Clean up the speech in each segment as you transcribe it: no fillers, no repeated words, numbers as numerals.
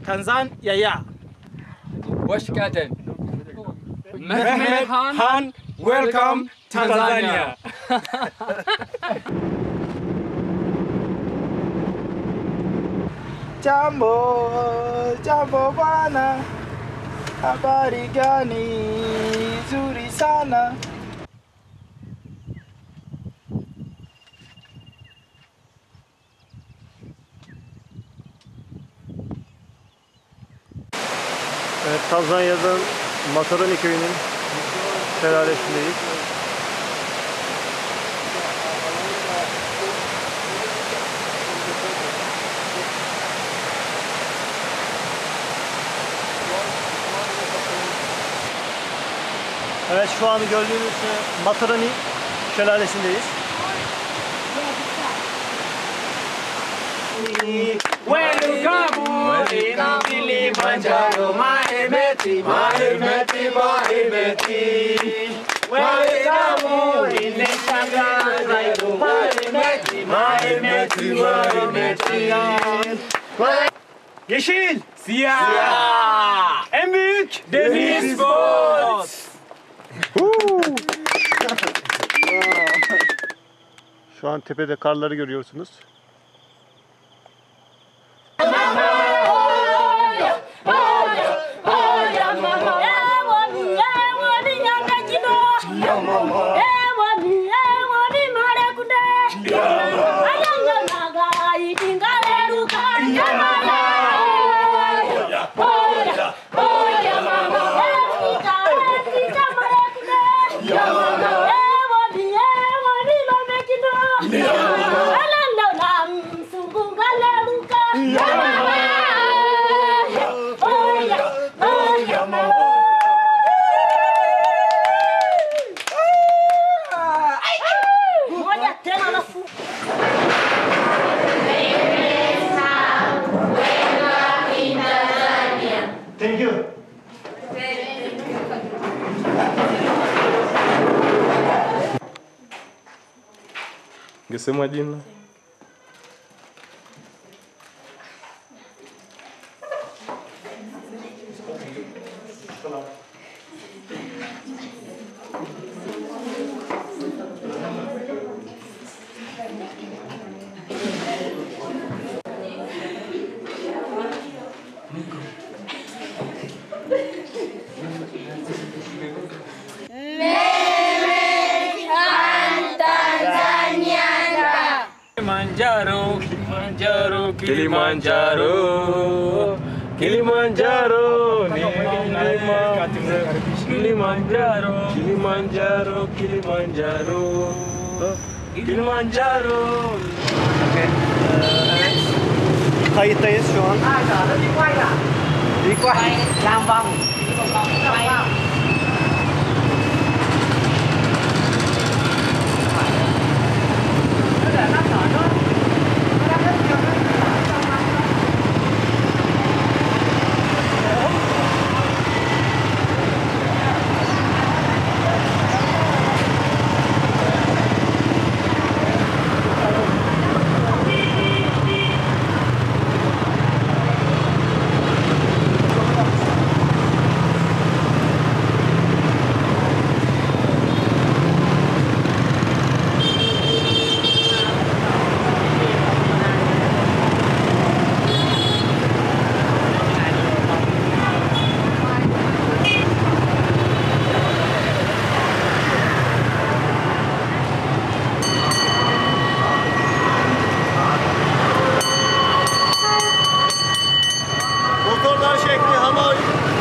Tanzanya'ya. Hoş geldin. Mehmet Han, welcome Tanzania. Jambo bana, habari gani? Nzuri sana. Evet, Tanzanya'dan Matarani köyünün şelalesindeyiz. Evet, şu an gördüğünüz Matarani şelalesindeyiz. Welcome in Kilimanjaro, Mahemeti, Mahemeti, Mahemeti. Welcome in Tanzania, Mahemeti, Mahemeti, Mahemeti. Yeşil, siyah, en büyük deniz bot. Şu an tepede karları görüyorsunuz. Thank you. Ngesema jina. Kilimanjaro, Kilimanjaro, Kilimanjaro, Kilimanjaro, Kilimanjaro, Kilimanjaro, Kilimanjaro, Kilimanjaro. Kayıttayız şu an. Đi quay, làm vòng. Motorlar şekli Hanoi.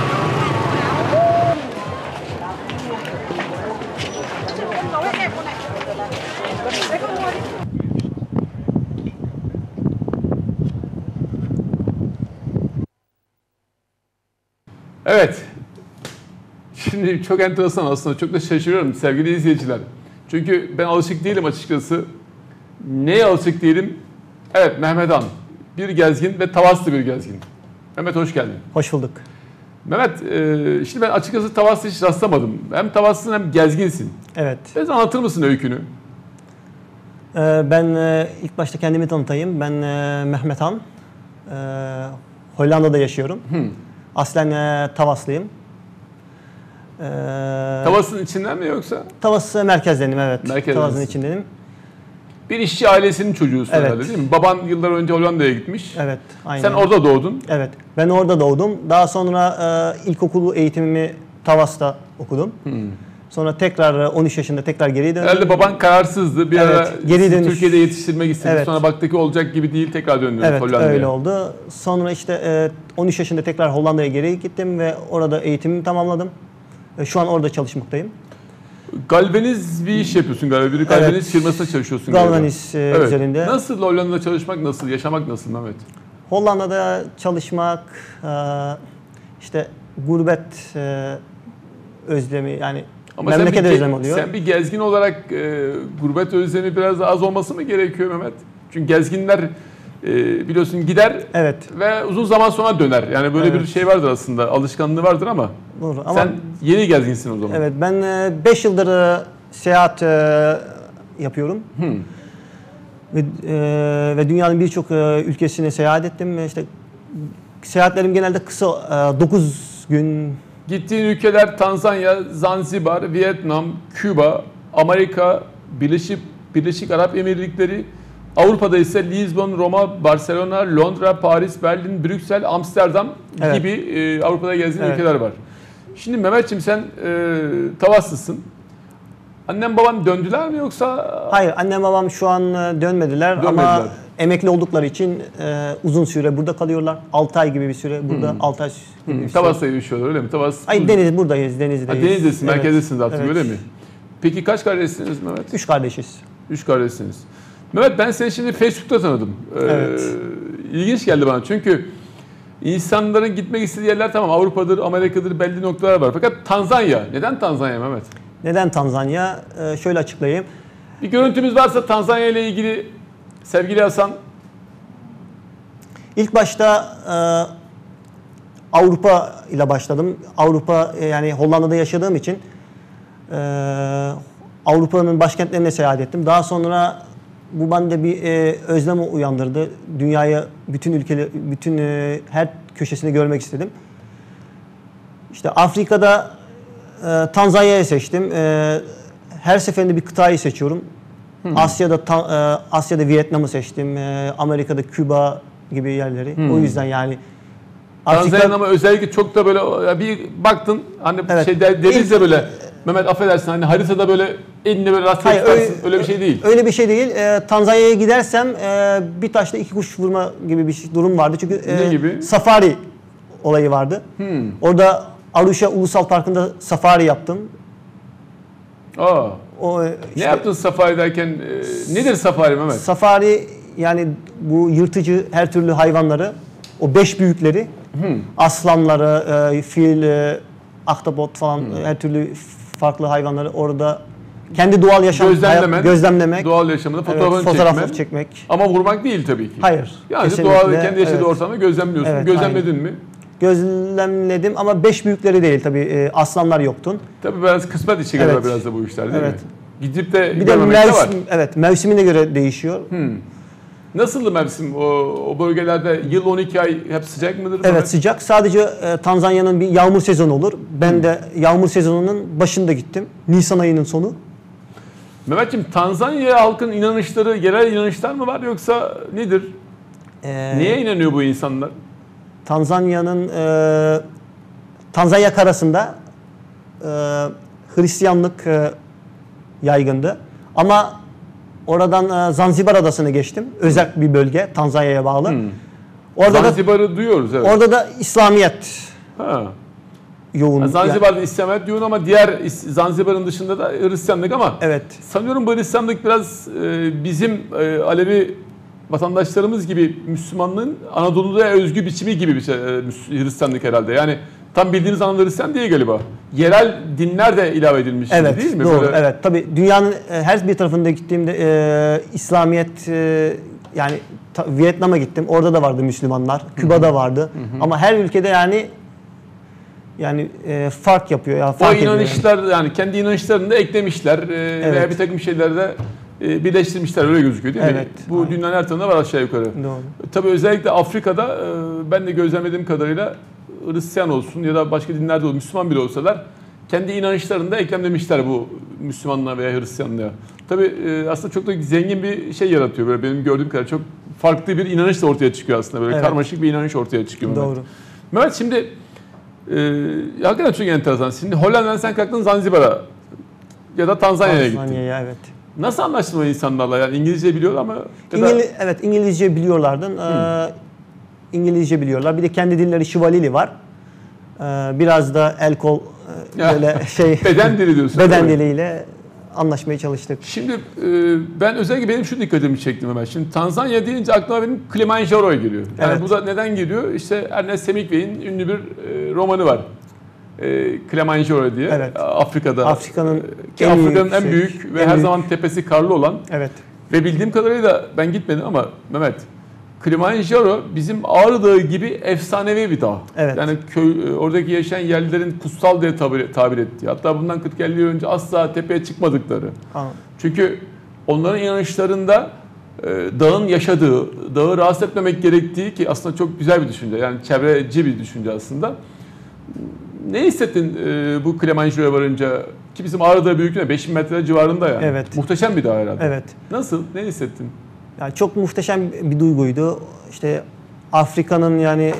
Evet. Şimdi çok enteresan aslında. Çok da şaşırıyorum sevgili izleyiciler. Çünkü ben alışık değilim açıkçası. Neye alışık değilim? Evet, Mehmet Han. Bir gezgin ve Tavaslı bir gezgin. Mehmet hoş geldin. Hoş bulduk. Mehmet, şimdi ben açıkçası Tavaslı hiç rastlamadım. Hem Tavaslısın hem gezginsin. Evet. Biraz anlatır mısın öykünü? Ben ilk başta kendimi tanıtayım. Ben Mehmet Han. Hollanda'da yaşıyorum. Aslen Tavaslıyım. Tavas'ın içinden mi yoksa? Tavas merkezdenim, evet. Merkezdesin. Tavas'ın içindeyim. Bir işçi ailesinin çocuğusun Evet. herhalde değil mi? Baban yıllar önce Hollanda'ya gitmiş. Evet, aynen. Sen orada doğdun. Evet, ben orada doğdum. Daha sonra ilkokul eğitimimi Tavas'ta okudum. Sonra tekrar 13 yaşında tekrar geri döndüm. Herhalde baban kararsızdı. Bir Evet, ara geri sizi dönüş. Türkiye'de yetiştirmek istedi. Evet. Sonra baktı ki olacak gibi değil, tekrar döndünüz Evet, Hollanda'ya. öyle oldu. Sonra işte 13 yaşında tekrar Hollanda'ya geri gittim ve orada eğitimimi tamamladım. Şu an orada çalışmaktayım. Galvaniz bir iş yapıyorsun galiba. Bir galvaniz firmasında çalışıyorsun Galvaniz galiba. üzerinde. Nasıl Hollanda'da çalışmak nasıl? Yaşamak nasıl Mehmet? Hollanda'da çalışmak, işte gurbet özlemi, yani Ama memleket özlemi oluyor. Sen bir gezgin olarak gurbet özlemi biraz az olması mı gerekiyor Mehmet? Çünkü gezginler biliyorsun gider Evet. ve uzun zaman sonra döner. Yani böyle bir Evet. şey vardır aslında, alışkanlığı vardır ama Doğru. Ama sen yeni gezginsin o zaman. evet, ben 5 yıldır seyahat yapıyorum. Ve dünyanın birçok ülkesine seyahat ettim. İşte seyahatlerim genelde kısa, 9 gün. Gittiğin ülkeler Tanzanya, Zanzibar, Vietnam, Küba, Amerika, Birleşik Arap Emirlikleri, Avrupa'da ise Lisbon, Roma, Barcelona, Londra, Paris, Berlin, Brüksel, Amsterdam Evet. gibi Avrupa'da gezdiğin Evet. ülkeler var. Şimdi Mehmetciğim sen Tavaslısın. Annen baban döndüler mi yoksa? Hayır, annem babam şu an dönmediler ama Dönmediler. emekli oldukları için uzun süre burada kalıyorlar. 6 ay gibi bir süre burada, 6 ay gibi bir süre. Tavas'ta yaşıyorlar öyle mi? Tavas. Ay, buradayız, Denizli'deyiz. Denizli'desin, Evet. merkezdesiniz artık Evet. öyle mi? Peki kaç kardeşsiniz Mehmet? 3 kardeşiz. 3 kardeşsiniz. Mehmet ben seni şimdi Facebook'ta tanıdım. Evet. İlginç geldi bana çünkü insanların gitmek istediği yerler tamam Avrupa'dır, Amerika'dır belli noktalar var. Fakat Tanzanya, neden Tanzanya Mehmet? Neden Tanzanya? Şöyle açıklayayım. Bir görüntümüz varsa Tanzanya ile ilgili sevgili Hasan. İlk başta Avrupa ile başladım. Avrupa, yani Hollanda'da yaşadığım için Avrupa'nın başkentlerine seyahat ettim. Daha sonra bu bende bir özlem uyandırdı. Dünyayı, bütün ülkeleri, her köşesini görmek istedim. İşte Afrika'da Tanzanya'yı seçtim. Her seferinde bir kıtayı seçiyorum. Asya'da Vietnam'ı seçtim. Amerika'da Küba gibi yerleri. O yüzden yani Tanzanya'nın ama özellikle çok da böyle bir baktın hani Evet. şey dediniz ya İlk- böyle Mehmet affedersin hani haritada böyle eline böyle rastgele Hayır, tutarsın öyle bir şey değil. Öyle bir şey değil. Tanzanya'ya gidersem bir taşla 2 kuş vurma gibi bir durum vardı. Çünkü Ne gibi? safari olayı vardı. Orada Arusha Ulusal Parkı'nda safari yaptım. Aa. O, Ne işte yaptın safari derken nedir safari Mehmet? Safari, yani bu yırtıcı her türlü hayvanları, o 5 büyükleri, aslanları, fil, ahtapot falan her türlü farklı hayvanları orada kendi doğal yaşam gözlemlemek, doğal yaşamını evet, fotoğrafını fotoğrafını çekmek. Ama vurmak değil tabii ki. Hayır. Yani kesinlikle. doğal kendi yaşadığı Evet. ortamı gözlemliyorsun. Evet, Gözlemledin mi? Gözlemledim ama 5 büyükleri değil tabii, aslanlar yoktu. Tabii biraz kısmet işi galiba Evet. biraz da bu işler değil Evet. mi? Gidip de Bir de görmemek de var. mevsimine göre değişiyor. Nasıldı mevsim? O bölgelerde yıl 12 ay hep sıcak mıdır? Evet, Mehmet? sıcak. Sadece Tanzanya'nın bir yağmur sezonu olur. Ben de yağmur sezonunun başında gittim. Nisan ayının sonu. Mehmetciğim Tanzanya halkın inanışları yerel inanışlar mı var yoksa nedir? Niye inanıyor bu insanlar? Tanzanya'nın Tanzanya karasında Hristiyanlık yaygındı. Ama oradan Zanzibar adasını geçtim. Özel bir bölge, Tanzanya'ya bağlı. Zanzibar'ı duyuyoruz evet. Orada da İslamiyet Ha. yoğun. Zanzibar'da İslamiyet diyorsun ama diğer Zanzibar'ın dışında da Hristiyanlık ama Evet. sanıyorum bu Hristiyanlık biraz bizim Alevi vatandaşlarımız gibi Müslümanlığın Anadolu'da özgü biçimi gibi bir şey Hristiyanlık herhalde. Yani tam bildiğiniz anlamda Hristiyan değil galiba. Yerel dinler de ilave edilmiş Evet, değil mi? doğru. Böyle... Evet, tabii dünyanın her bir tarafında gittiğimde İslamiyet, yani Vietnam'a gittim. Orada da vardı Müslümanlar. Küba'da vardı. Ama her ülkede yani fark yapıyor ya. O inanışlar yani kendi inanışlarını da eklemişler veya bir takım şeyler de birleştirmişler, öyle gözüküyor değil mi? Evet, Bu aynen. dünyanın her tarafında var aşağı yukarı. Doğru. Tabii özellikle Afrika'da ben de gözlemlediğim kadarıyla Hristiyan olsun ya da başka dinlerde olsun, Müslüman bile olsalar kendi inançlarında eklemlemişler bu Müslümanlığa veya Hristiyanlığa. Tabii aslında çok da zengin bir şey yaratıyor, böyle benim gördüğüm kadar çok farklı bir inanış da ortaya çıkıyor aslında, böyle Evet. karmaşık bir inanış ortaya çıkıyor. Mehmet. Doğru. Mehmet şimdi hakikaten çok enteresan. Şimdi Hollanda'dan sen kalktın Zanzibar'a ya da Tanzanya'ya gittin. Tanzanya'ya, evet. Nasıl anlaştın o insanlarla? Yani İngilizce biliyorlar ama ya da... Evet, İngilizce biliyorlardı. İngilizce biliyorlar. Bir de kendi dilleri Şivalili var. Biraz da el kol böyle beden dili diyorsun. beden değil mi? diliyle anlaşmaya çalıştık. Şimdi ben özellikle benim şu dikkatimi çektim hemen. Şimdi Tanzanya deyince aklıma benim Kilimanjaro'ya geliyor. Yani Evet. bu da neden geliyor? İşte Ernest Hemingway'in ünlü bir romanı var. Kilimanjaro diye. Evet. Afrika'da. Afrika'nın Ki en Afrika'nın en yüksek, büyük ve en her büyük- zaman tepesi karlı olan. Evet. Ve bildiğim kadarıyla ben gitmedim ama Mehmet, Kilimanjaro bizim Ağrı Dağı gibi efsanevi bir dağ. Evet. Yani oradaki yaşayan yerlilerin kutsal diye tabir ettiği. Hatta bundan 40-50 yıl önce asla tepeye çıkmadıkları. Anladım. Çünkü onların inanışlarında dağın yaşadığı, dağı rahatsız etmemek gerektiği, ki aslında çok güzel bir düşünce. Yani çevreci bir düşünce aslında. Ne hissettin bu Kilimanjaro'ya varınca? Ki bizim Ağrı Dağı büyüklüğüne 5000 metre civarında yani. Evet. Muhteşem bir dağ herhalde. Evet. Nasıl? Ne hissettin? Yani çok muhteşem bir duyguydu. İşte Afrika'nın yani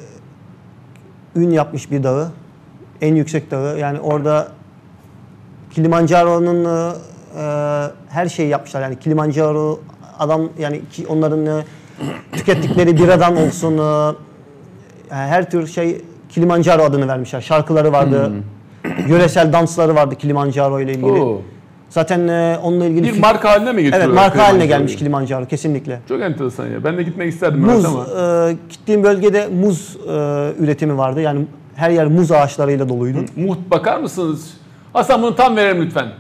ün yapmış bir dağı. En yüksek dağı. Yani orada Kilimanjaro'nun her şeyi yapmışlar. Yani Kilimanjaro adam, yani onların tükettikleri biradan olsun her tür şey Kilimanjaro adını vermişler. Şarkıları vardı. Yöresel dansları vardı Kilimanjaro ile ilgili. Oo. Zaten onunla ilgili Bir marka haline mi getiriyorlar? evet, marka haline Kilimanjaro'yu? gelmiş Kilimanjaro kesinlikle. Çok enteresan ya. Ben de gitmek isterdim Muz, ama. gittiğim bölgede muz üretimi vardı. Yani her yer muz ağaçlarıyla doluydu. Bakar mısınız? Hasan bunu tam verelim lütfen.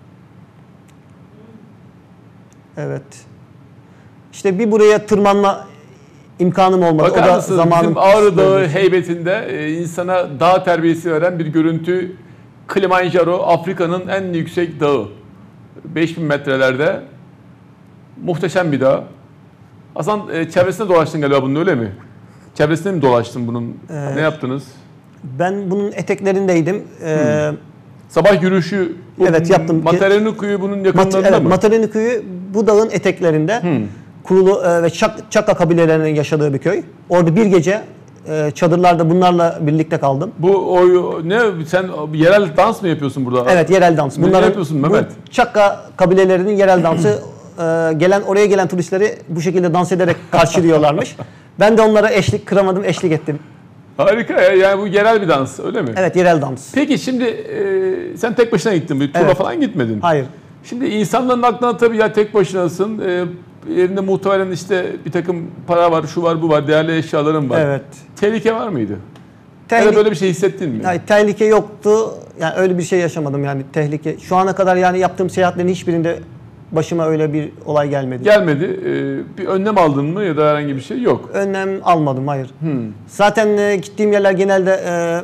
Evet. İşte bir buraya tırmanma imkanım olmadı. Bakar o da mısınız? zamanın Bizim Ağrı Dağı bölgesi. heybetinde insana dağ terbiyesi veren bir görüntü. Kilimanjaro Afrika'nın en yüksek dağı. 5000 metrelerde. Muhteşem bir dağ. Hasan çevresinde dolaştın galiba bunun, öyle mi? Çevresinde mi dolaştın bunun? Ne yaptınız? Ben bunun eteklerindeydim. Sabah yürüyüşü Evet, yaptım. Matarenu Köyü bunun yakınlarında Evet, mı? Matareni köyü bu dağın eteklerinde. Kurulu ve Çakka kabilelerinin yaşadığı bir köy. Orada bir gece çadırlarda bunlarla birlikte kaldım. Bu ne, sen yerel dans mı yapıyorsun burada? Evet, yerel dans. Ne yapıyorsun Mehmet? Bu Çakka kabilelerinin yerel dansı. Oraya gelen turistleri bu şekilde dans ederek karşılıyorlarmış. Ben de onlara kıramadım, eşlik ettim. Harika ya, yani bu yerel bir dans, öyle mi? Evet, yerel dans. Peki şimdi sen tek başına gittin, bir turla Evet. falan gitmedin. Hayır. Şimdi insanların aklına tabii ya tek başınasın, elinde muhtemelen işte bir takım para var, şu var, bu var, değerli eşyaların var. Evet. Tehlike var mıydı? Ya da böyle bir şey hissettin mi? Yani tehlike yoktu. Yani öyle bir şey yaşamadım, yani tehlike. Şu ana kadar yani yaptığım seyahatlerin hiçbirinde başıma öyle bir olay gelmedi. Gelmedi. Bir önlem aldın mı ya da herhangi bir şey? Yok. Önlem almadım, hayır. Zaten gittiğim yerler genelde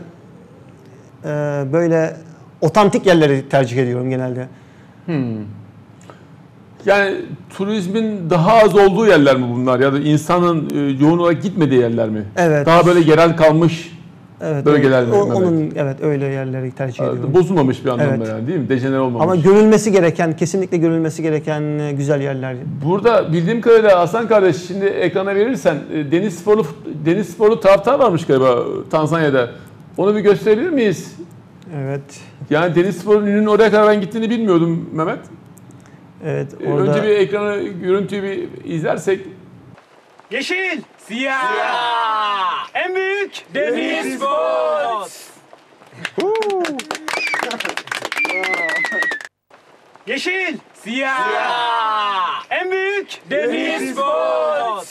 böyle otantik yerleri tercih ediyorum genelde. Yani turizmin daha az olduğu yerler mi bunlar, ya da insanın yoğun olarak gitmediği yerler mi? Evet. Daha böyle yerel kalmış, Evet. bölgeler mi, Mehmet? Onun evet, öyle yerleri tercih ediyorum. bozulmamış bir anlamda Evet. yani, değil mi? Dejenere olmamış. Ama görülmesi gereken, kesinlikle görülmesi gereken güzel yerler. Burada bildiğim kadarıyla Hasan kardeş, şimdi ekrana verirsen deniz sporlu taraftar varmış galiba Tanzanya'da. Onu bir gösterebilir miyiz? Evet. Yani deniz sporunun oraya kadar ben gittiğini bilmiyordum Mehmet. Evet, orada Önce bir ekranı, görüntüyü bir izlersek. Yeşil, siyah, en büyük deniz spot. Yeşil, siyah, en büyük deniz spot.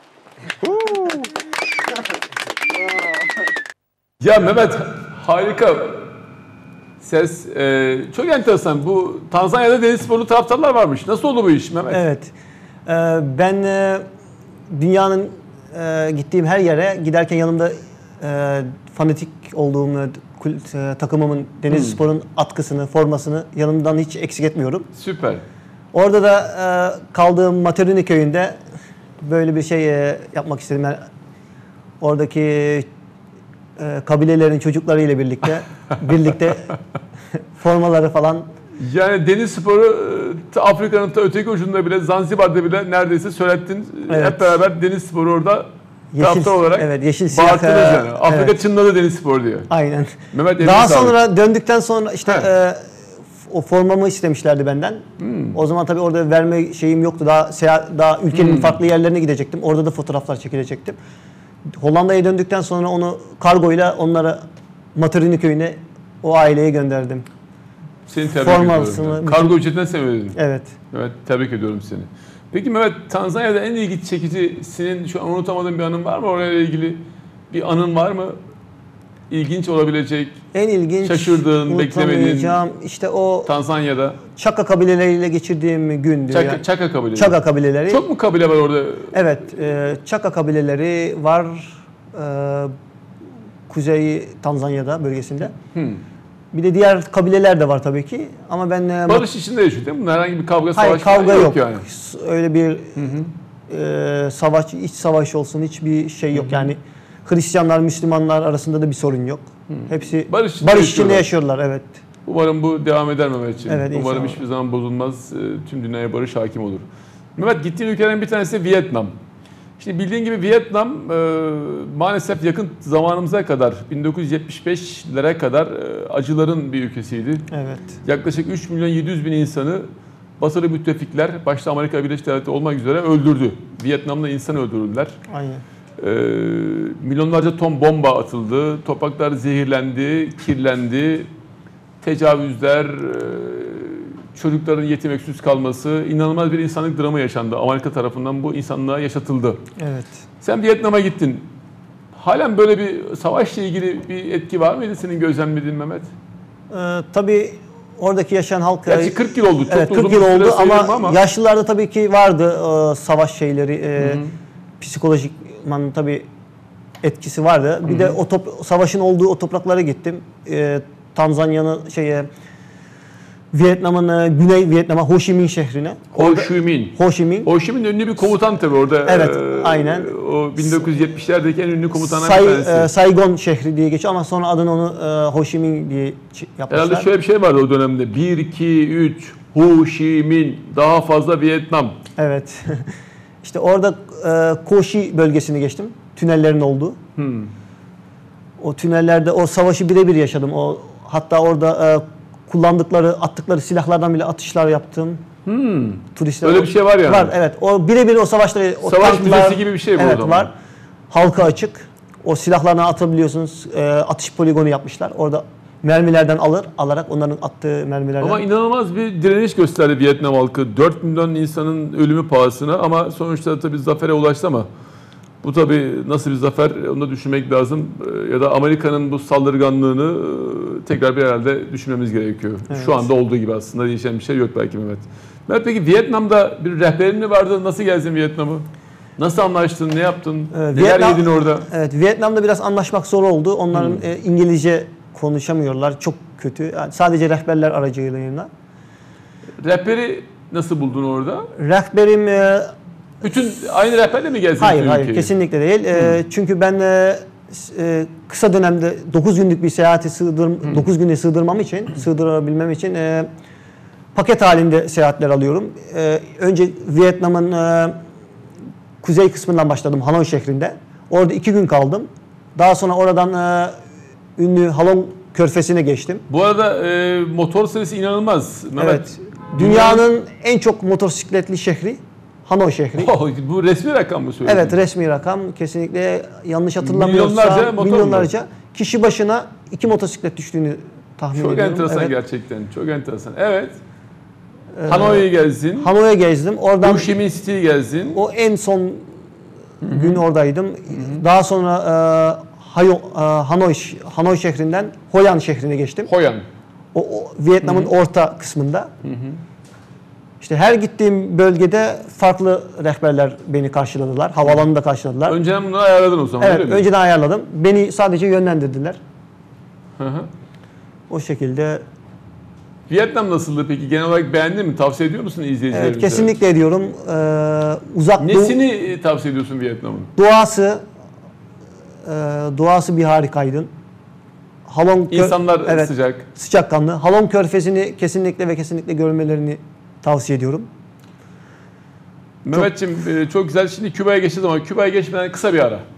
Ya Mehmet, harika. Ses çok enteresan. Bu Tanzanya'da deniz sporlu taraftarlar varmış. Nasıl oldu bu iş Mehmet? evet. Ben dünyanın gittiğim her yere giderken yanımda fanatik olduğum takımımın Denizlispor'un atkısını, formasını yanımdan hiç eksik etmiyorum. Süper. Orada da kaldığım Materini köyünde böyle bir şey yapmak istedim. Yani oradaki kabilelerin çocuklarıyla birlikte formaları falan. Yani deniz sporu Afrika'nın ta öteki ucunda bile, Zanzibar'da bile neredeyse söylettin. Evet. Hep beraber deniz sporu orada taraftar olarak yeşil siyah. bağırttınız yani. Afrika Evet. çınladı deniz sporu diye. Aynen. Mehmet eline Daha sağlık. sonra döndükten sonra işte He. o formamı istemişlerdi benden. O zaman tabii orada verme şeyim yoktu. Daha ülkenin farklı yerlerine gidecektim. Orada da fotoğraflar çekilecektim. Hollanda'ya döndükten sonra onu kargoyla onlara Materini köyüne o aileye gönderdim. Seni tebrik Formalısını ediyorum. bütün- Kargo ücretinden sen ödedin. Evet. Evet, tebrik ediyorum seni. Peki Mehmet, Tanzanya'da en ilgi çekici, senin şu an unutamadığın bir anın var mı? Orayla ilgili bir anın var mı? İlginç olabilecek, En ilginç, şaşırdığın, beklemediğin unutamayacağım işte o Tanzanya'da. Çaka kabileleriyle geçirdiğim gündü. Yani. Çaka kabileleri. Çaka kabileleri. Çok mu kabile var orada? Evet, Çaka kabileleri var Kuzey Tanzanya'da bölgesinde. Bir de diğer kabileler de var tabii ki. Ama ben Barış içinde yaşıyor değil mi? Bunun herhangi bir kavga, hayır, savaş falan kavga yok. yani. Öyle bir savaş, iç savaş olsun hiçbir şey yok. Yani Hristiyanlar, Müslümanlar arasında da bir sorun yok. Hepsi Barış barış içinde içinde yaşıyorlar. Evet. Umarım bu devam eder Mehmetciğim. Evet, Umarım inşallah. hiçbir zaman bozulmaz. Tüm dünyaya barış hakim olur. Mehmet, gittiğin ülkelerin bir tanesi Vietnam. Şimdi bildiğin gibi Vietnam maalesef yakın zamanımıza kadar 1975'lere kadar acıların bir ülkesiydi. Evet. Yaklaşık 3 milyon 700 bin insanı batılı müttefikler, başta Amerika Birleşik Devletleri olmak üzere öldürdü. Vietnam'da insan öldürdüler. Aynen. Milyonlarca ton bomba atıldı, topraklar zehirlendi, kirlendi, tecavüzler, çocukların yetim öksüz kalması, inanılmaz bir insanlık dramı yaşandı. Amerika tarafından bu insanlığa yaşatıldı. Evet. Sen Vietnam'a gittin. Halen böyle bir savaşla ilgili bir etki var mıydı senin gözlemlediğin Mehmet? Tabii oradaki yaşayan halk... Gerçi 40 yıl oldu. Çok Evet, da 40 uzun yıl bir süre oldu sayılır ama mı yaşlılarda tabii ki vardı savaş şeyleri, psikolojik tabii etkisi vardı. Bir de o savaşın olduğu o topraklara gittim. Tanzanya'nın Vietnam'ın Güney Vietnam'a Ho Chi Minh şehrine. Ho Chi Minh. Ho Chi Minh. Ho Chi Minh ünlü bir komutan tabii orada. Evet, aynen. O 1970'lerdeki en ünlü komutanlardan bir tanesi. Saigon şehri diye geçiyor ama sonra adını onu Ho Chi Minh diye yapmışlar. Herhalde şöyle bir şey vardı o dönemde. 1, 2, 3, Ho Chi Minh, daha fazla Vietnam. Evet. İşte orada Koshi bölgesini geçtim. Tünellerin olduğu. O tünellerde o savaşı birebir yaşadım. Hatta orada attıkları silahlardan bile atışlar yaptım. Turistler. Öyle bir şey var yani. Var, evet. O birebir o savaşları, o Savaş tanklar, müzesi gibi bir şey bu o evet, zaman. var. Halka açık. O silahlarını atabiliyorsunuz. Atış poligonu yapmışlar. Orada mermilerden alarak onların attığı mermilerden. Ama inanılmaz bir direniş gösterdi Vietnam halkı. 4 milyon insanın ölümü pahasına ama sonuçta tabii zafere ulaştı ama bu tabii nasıl bir zafer onu da düşünmek lazım. Ya da Amerika'nın bu saldırganlığını tekrar bir herhalde düşünmemiz gerekiyor. Evet. Şu anda olduğu gibi aslında değişen bir şey yok belki Mehmet. Mehmet, peki Vietnam'da bir rehberin mi vardı? Nasıl gezdin Vietnam'ı? Nasıl anlaştın? Ne yaptın? Neler yedin orada? Evet, Vietnam'da biraz anlaşmak zor oldu. Onların İngilizce konuşamıyorlar. Çok kötü. Yani sadece rehberler aracılığıyla. Rehberi nasıl buldun orada? Rehberim Bütün aynı rehberle mi gezdin? hayır ülkeyi? kesinlikle değil. Çünkü ben kısa dönemde 9 günlük bir seyahati 9 güne sığdırabilmem için paket halinde seyahatler alıyorum. Önce Vietnam'ın kuzey kısmından başladım, Hanoi şehrinde. Orada 2 gün kaldım. Daha sonra oradan ünlü Halong Körfezi'ne geçtim. Bu arada motor sayısı inanılmaz. Mehmet, Evet. Dünyanın en çok motosikletli şehri Hanoi şehri. Oh, bu resmi rakam mı söyledin? Evet, resmi rakam. Kesinlikle yanlış hatırlamıyorsam Milyonlarca motor mu? milyonlarca kişi başına 2 motosiklet düştüğünü tahmin Çok ediyorum. enteresan Evet. gerçekten. Çok enteresan. Evet. Hanoi'yi gezdin. Hanoi'ye gezdim. Oradan Ho Chi Minh City'yi gezdin. o en son gün oradaydım. Daha sonra Hanoi şehrinden Hoi An şehrine geçtim. Hoi An. O Vietnam'ın orta kısmında. İşte her gittiğim bölgede farklı rehberler beni karşıladılar. Havaalanında karşıladılar. Önceden bunu ayarladın o zaman, Evet, öyle mi? önceden ayarladım. Beni sadece yönlendirdiler. Hı hı. O şekilde Vietnam nasıldı peki? Genel olarak beğendin mi? Tavsiye ediyor musun izleyicilerimize? Evet, kesinlikle ediyorum. Uzak Doğu Nesini tavsiye ediyorsun Vietnam'ın? doğası bir harikaydı. İnsanlar sıcak. Sıcakkanlı. Halong Körfezi'ni kesinlikle ve kesinlikle görmelerini tavsiye ediyorum. Mehmetciğim çok güzel. Şimdi Küba'ya geçeceğiz ama Küba'ya geçmeden kısa bir ara.